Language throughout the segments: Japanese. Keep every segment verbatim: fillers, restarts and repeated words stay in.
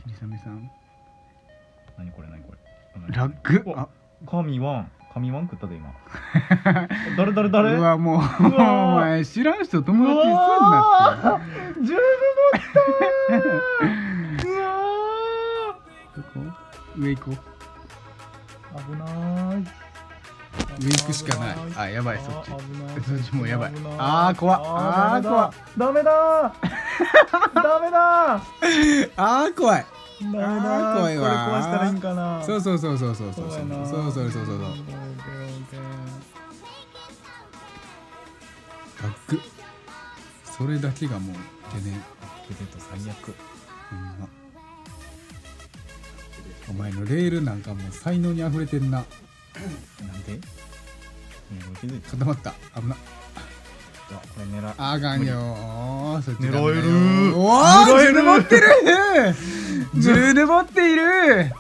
りさめさん。 何これ何これ。 ラッグ。あ、 神ワン神ワン食ったで今。誰誰誰。 うわもうお前知らん人友達にすんなって。 十分だった。うわどこ？上行こう。 危ない。 上行くしかない。あ、やばい、そっち。そっちもやばい。 ああー、怖っ。あー、怖っ。 ダメだ。ダメだ。 あー、怖い。 ダメだ。 怖いわ。 これ壊したらいいんかな。 そうそうそうそうそうそうそうそうそうそうそうそう。ラッグ。それだけがもう懸念。 ケテと最悪。 ほんま。お前のレールなんかもう才能に溢れてんな。 なんで？ 固まった。危な。 これ狙う。 あかんよー。そっち狙える。 おー、銃で持ってる。銃で持っている。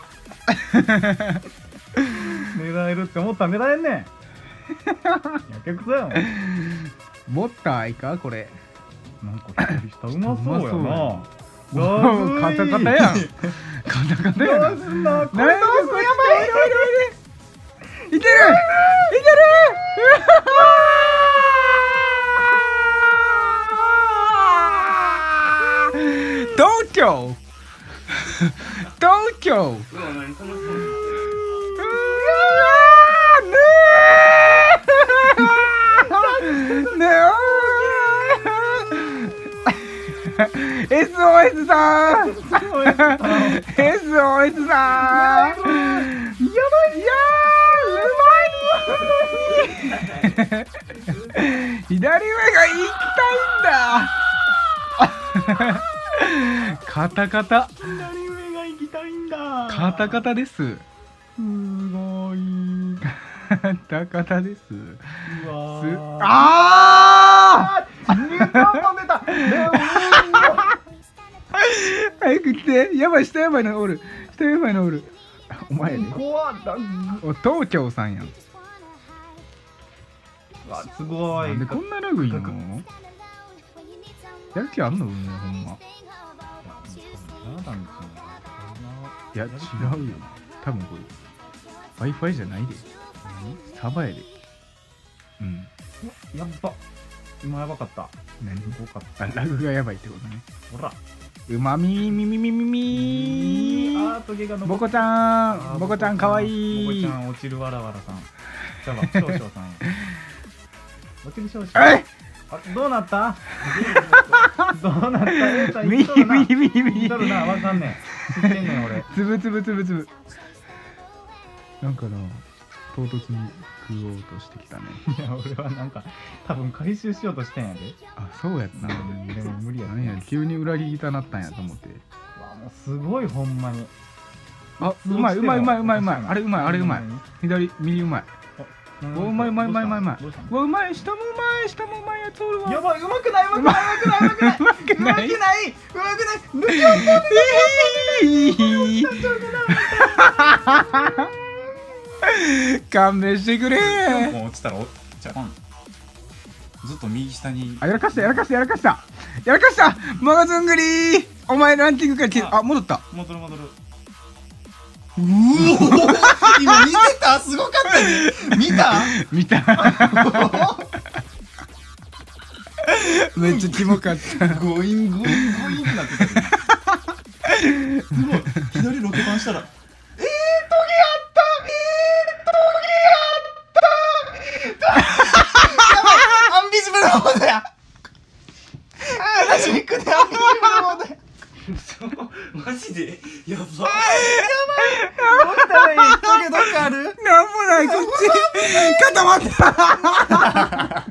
狙えるって思ったら狙えんねん。やけくそやん。 持った愛かこれ。 なんか左下うまそうやな。 カタカタやん。カタカタやん。 どうすんの？これどうすんの？やばい。 いける。いける。東京。東京。ねえ。エスオーエス さん。エスオーエス さん。やばい。いやー、うまい。左上が行きたいんだ。カタカタ。 左上が行きたいんだ。 カタカタです。 すごい。 カタカタです。 うわー。 ああー。にがつ飛んでた。 早く来て。やばい、下やばいのおる。下やばいのおる。お前ね。 怖っ。 お、東京さんやん。 わ、すごい。 なんでこんなラグいいの？やる気あんの？ほんま。いや、違うよ。多分これ Wi-Fi じゃないで。サバやで。うん。 やっば。今やばかった。 何？ すごかった。 あ、ラグがやばいってことね。 ほら。 うまみみみみみみあー、トゲが残っボコちゃん、ボコちゃんかわいい。 ボコちゃん落ちるわらわらさん。じゃあ、少々さんや。落ちる少々。 え？ あ、どうなった？どうなった？えー、 みみみみみ。 見とるな、わかんねえ。知ってんねん俺。 つぶつぶつぶつぶ。なんかな、唐突に食おうとしてきたね。 いや、俺はなんか多分回収しようとしてんやで。 あ、そうやったな。 でも無理やなんや、急に裏切りたなったんやと思って。 わ、もうすごいほんまに。 あ、うまいうまいうまいうまいうまい。あれうまいあれうまい。左右うまい。お、うまいうまいうまいうまいうまい。うわ、うまい、下もうまい、下もうまいやつおるわ。 やばい、うまくないうまくないうまくない、うまくない、うまくない、うまくない、抜き落とん勘弁してくれ。 もう落ちたら、じゃあずっと右下に。 あ、やらかしたやらかしたやらかしたやらかした。マガズングリー。お前ランキングから消え、あ、戻った。 戻る戻る。 うお今見てた？すごかったね。見た？ 見た。めっちゃキモかった。 ゴインゴインゴインってなってた。すごい。左ロケバンしたら。えー、トゲあった。えー、トゲあった。やばい。アンビジブルモードや。ラジミックでアンビジブルモードや。マジでやばい。やばい。どうしたらいい？トゲどっかある？ なんもないこっち。固まった。